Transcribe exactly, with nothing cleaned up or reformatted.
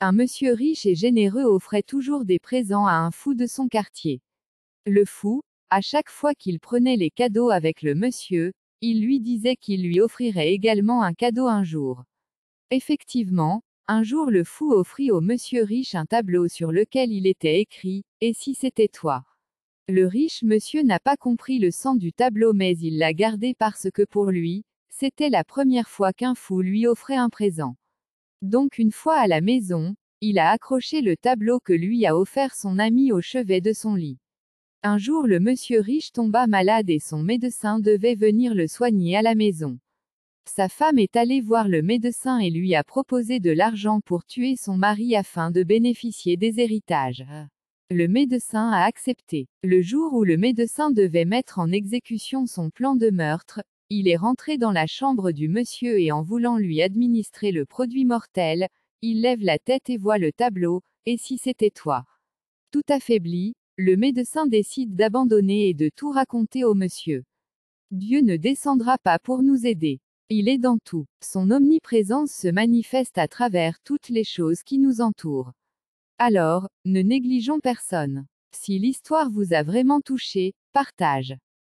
Un monsieur riche et généreux offrait toujours des présents à un fou de son quartier. Le fou, à chaque fois qu'il prenait les cadeaux avec le monsieur, il lui disait qu'il lui offrirait également un cadeau un jour. Effectivement, un jour le fou offrit au monsieur riche un tableau sur lequel il était écrit « Et si c'était toi ?» Le riche monsieur n'a pas compris le sens du tableau, mais il l'a gardé parce que pour lui, c'était la première fois qu'un fou lui offrait un présent. Donc une fois à la maison, il a accroché le tableau que lui a offert son ami au chevet de son lit. Un jour le monsieur riche tomba malade et son médecin devait venir le soigner à la maison. Sa femme est allée voir le médecin et lui a proposé de l'argent pour tuer son mari afin de bénéficier des héritages. Le médecin a accepté. Le jour où le médecin devait mettre en exécution son plan de meurtre, il est rentré dans la chambre du monsieur et en voulant lui administrer le produit mortel, il lève la tête et voit le tableau « Et si c'était toi ?» Tout affaibli, le médecin décide d'abandonner et de tout raconter au monsieur. Dieu ne descendra pas pour nous aider. Il est dans tout. Son omniprésence se manifeste à travers toutes les choses qui nous entourent. Alors, ne négligeons personne. Si l'histoire vous a vraiment touché, partage.